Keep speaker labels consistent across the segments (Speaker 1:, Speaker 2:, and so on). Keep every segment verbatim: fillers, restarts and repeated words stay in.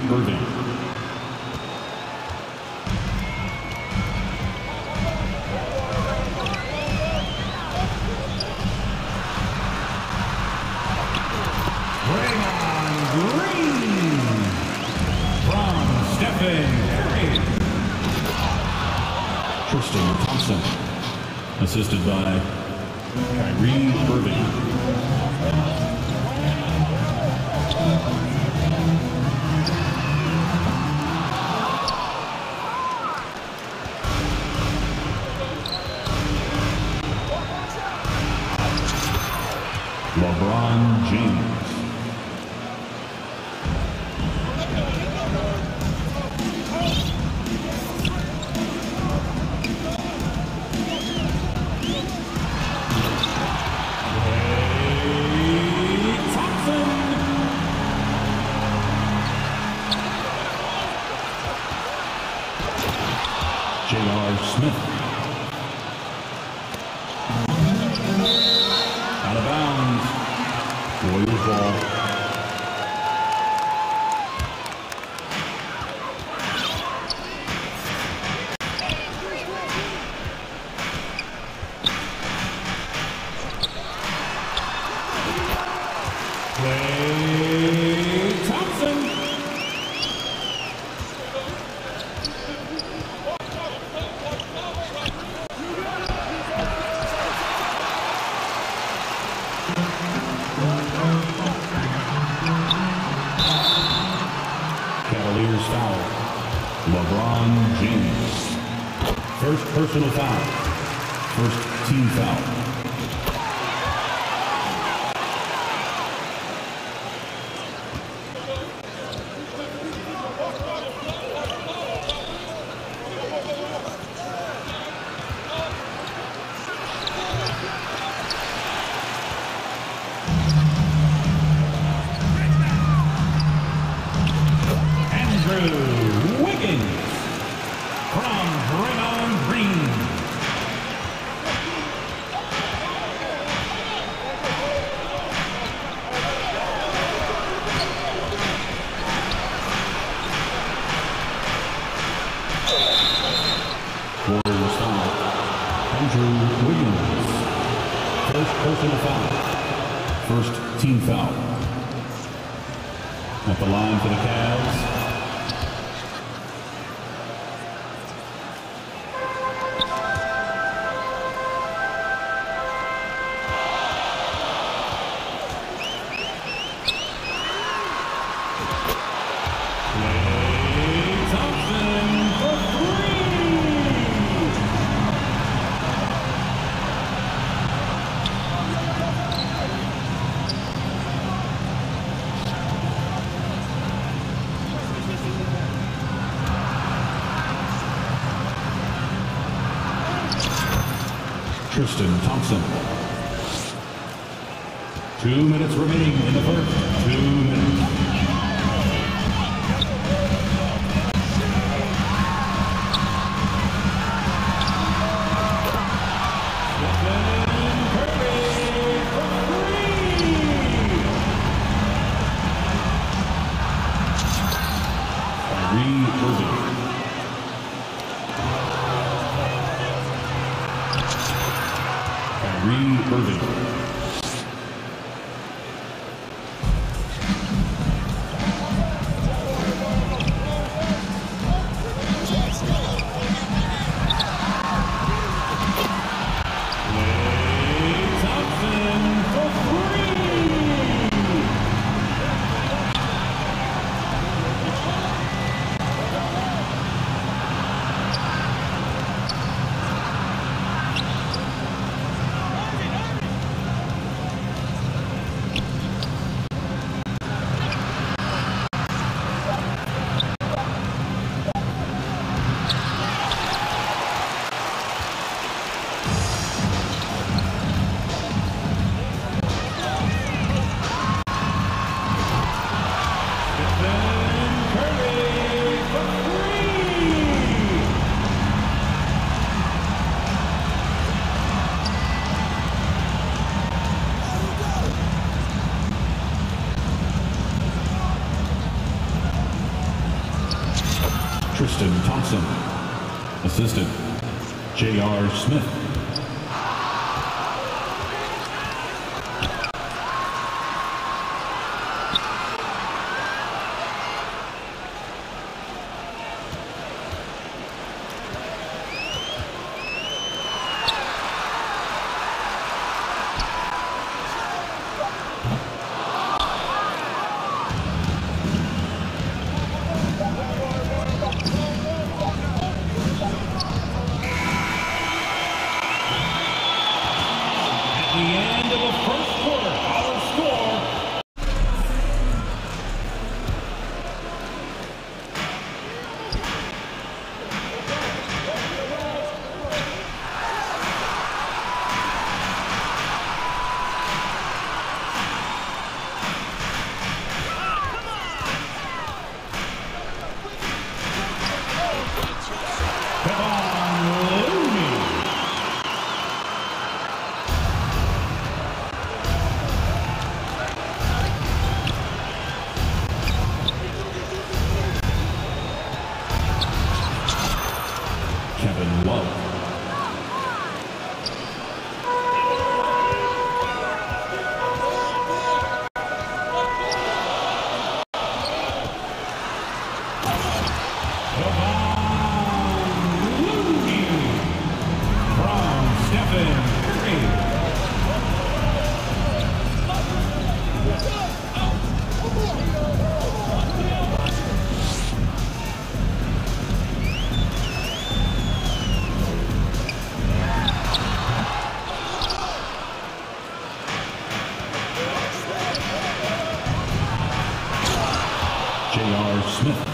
Speaker 1: Irving. Draymond Green from Stephen Curry. Tristan Thompson, assisted by Kyrie Irving. LeBron James. J R. Smith. Out of bounds. Warriors ball. Klay Thompson. Cavaliers foul. LeBron James. First personal foul. First team foul. Wiggins from Draymond Green. Warriors foul. Andrew Wiggins. First personal foul. First team foul. At the line for the Cavs. Tristan Thompson. Two minutes remaining in the first. Two minutes. Kyrie Irving. Kyrie Irving. J R. Smith. Kevin Love. J R. Smith.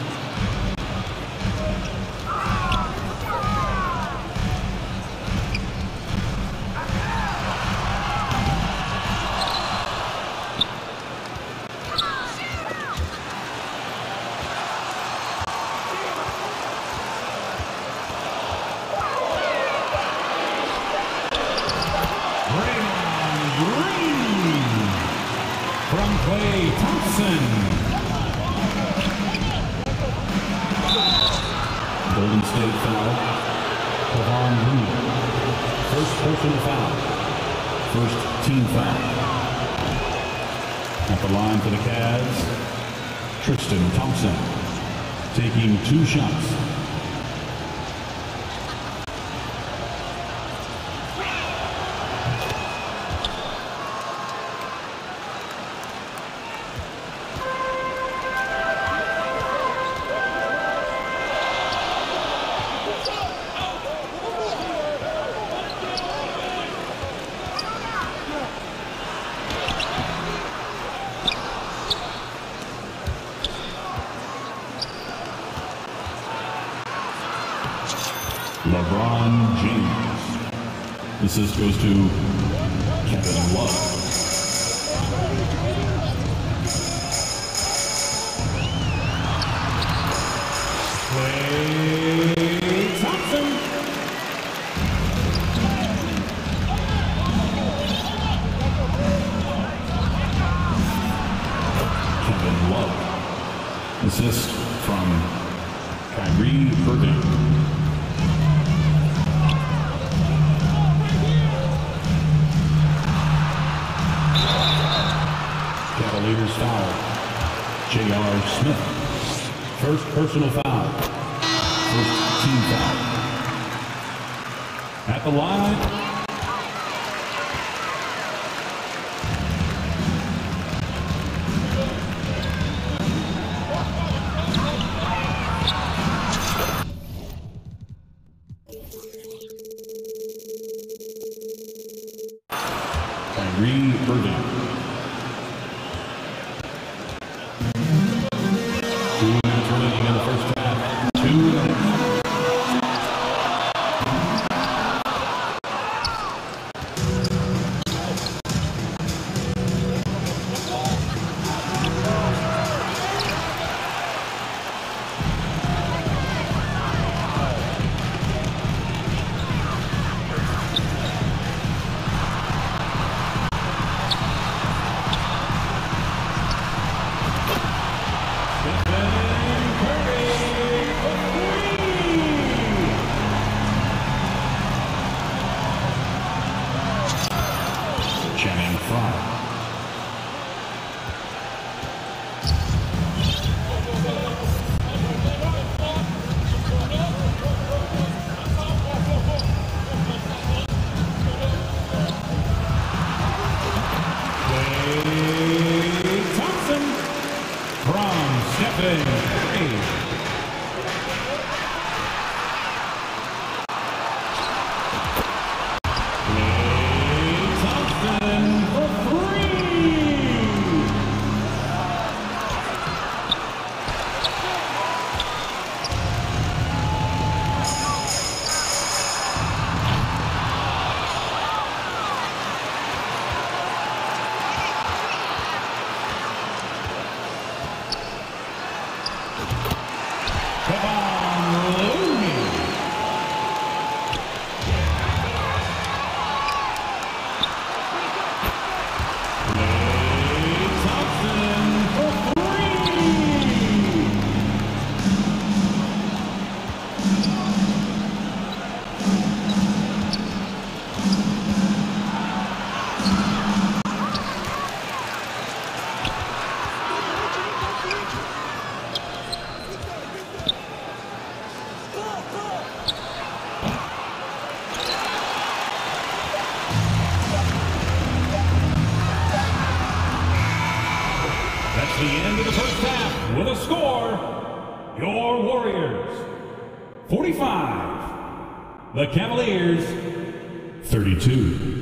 Speaker 1: Raymond Green from Clay Thompson. Golden State foul. Kevon Looney. First personal foul. First team foul. At the line for the Cavs, Tristan Thompson taking two shots. LeBron James. The assist goes to Kevin Love. Clay Thompson. Kevin Love. Assist from Kyrie Irving. Cavaliers foul. J R. Smith. First personal foul. First team foul. At the line. Kyrie Irving. Two minutes remaining in the first half. Two minutes. with a score, your Warriors forty-five, the Cavaliers thirty-two.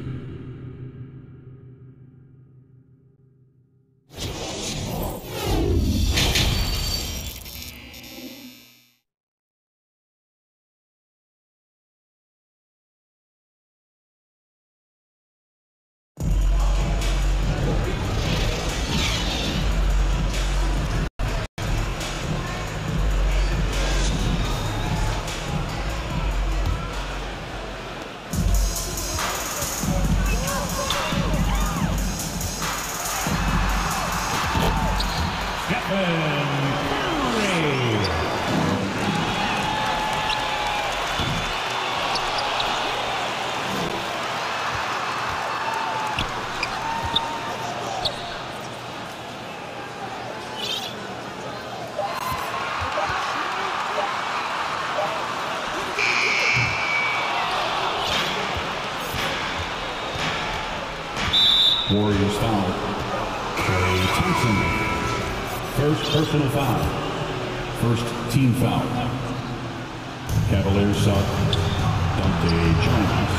Speaker 1: Warriors foul. Klay Thompson. First personal foul. First team foul. Cavaliers sought Dante Jones.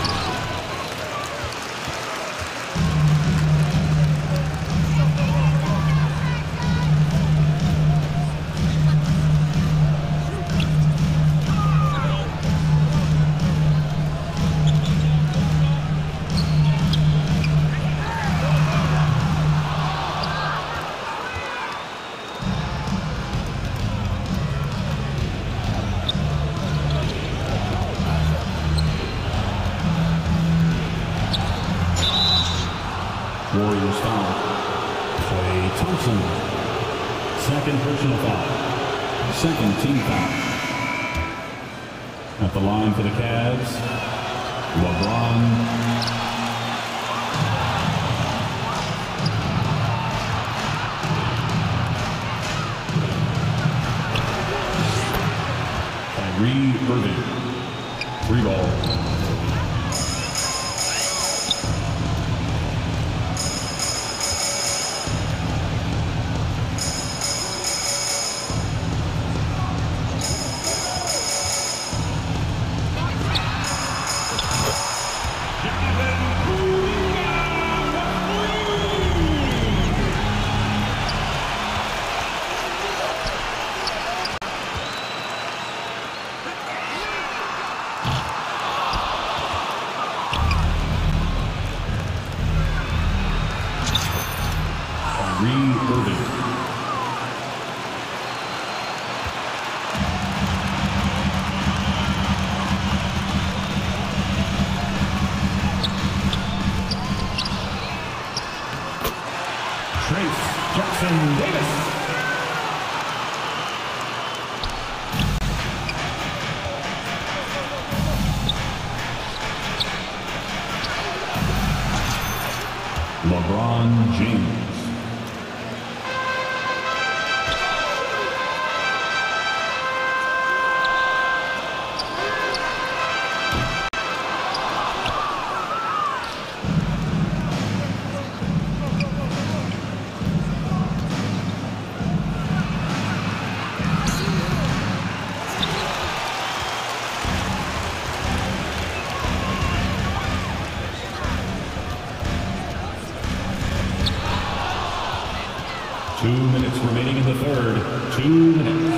Speaker 1: Warriors foul. Klay Thompson. Second personal foul. Second team foul. At the line for the Cavs, LeBron. Kyrie Irving. Three ball. Jackson Davis. LeBron James. Two minutes remaining in the third. Two minutes.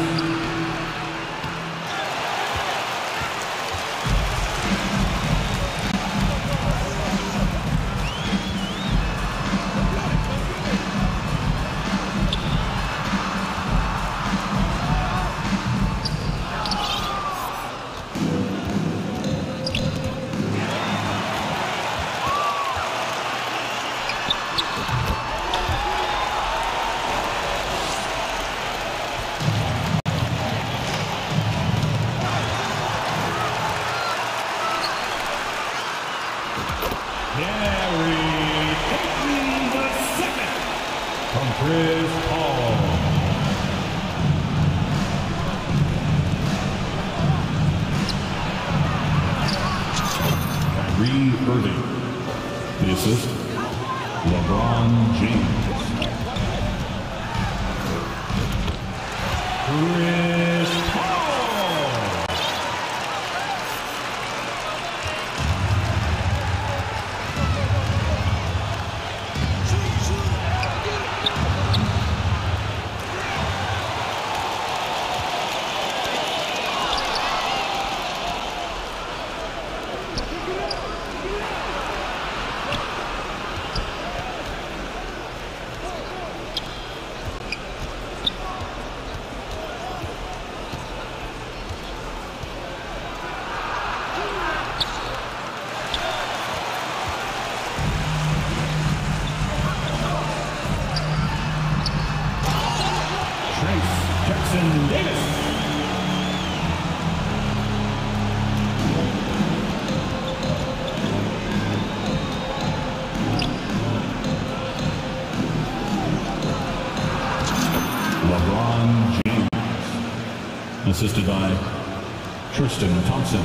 Speaker 1: From Chris Paul. Kyrie Irving. The assist, LeBron James. Chris Paul. Jackson Davis. LeBron James. Assisted by Tristan Thompson.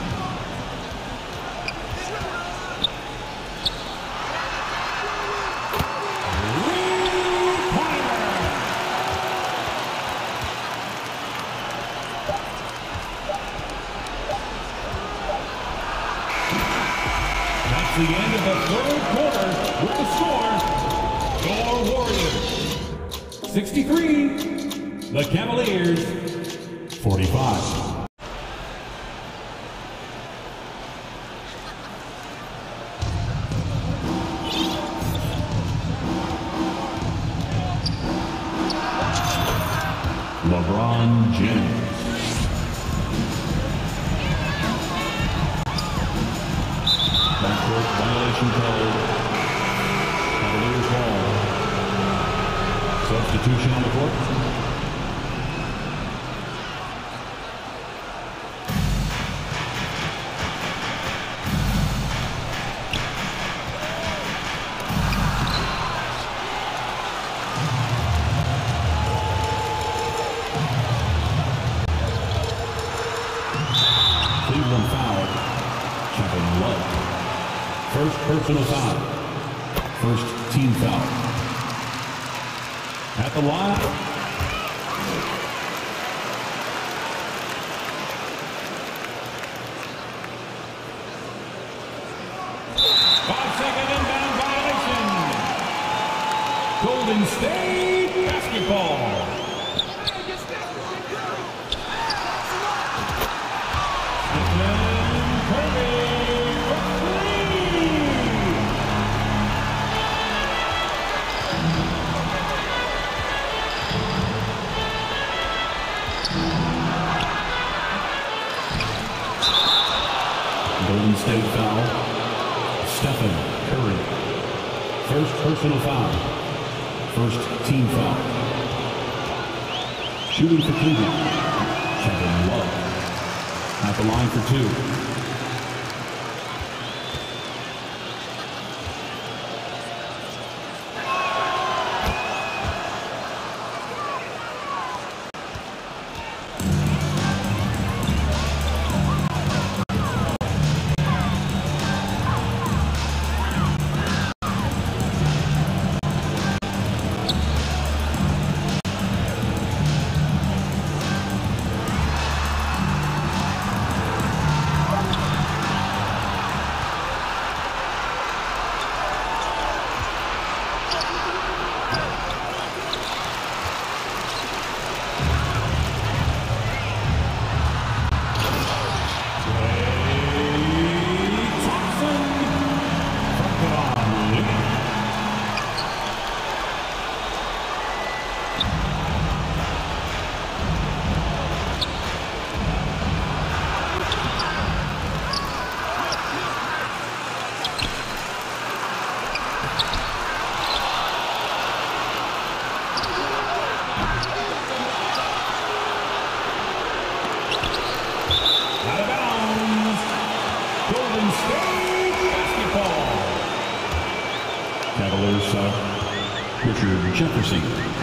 Speaker 1: The end of the third quarter with the score, your Warriors sixty-three, the Cavaliers forty-five. LeBron James. Backcourt violation called. Cavaliers ball. Substitution on the court. Cleveland foul. Kevin Love. First personal foul. First team foul. At the line. Five second inbound violation. Golden State basketball. Golden State foul. Stephen Curry. First personal foul. First team foul. Shooting for Cleveland. Kevin Love. At the line for two. Cavaliers sub Richard Jefferson.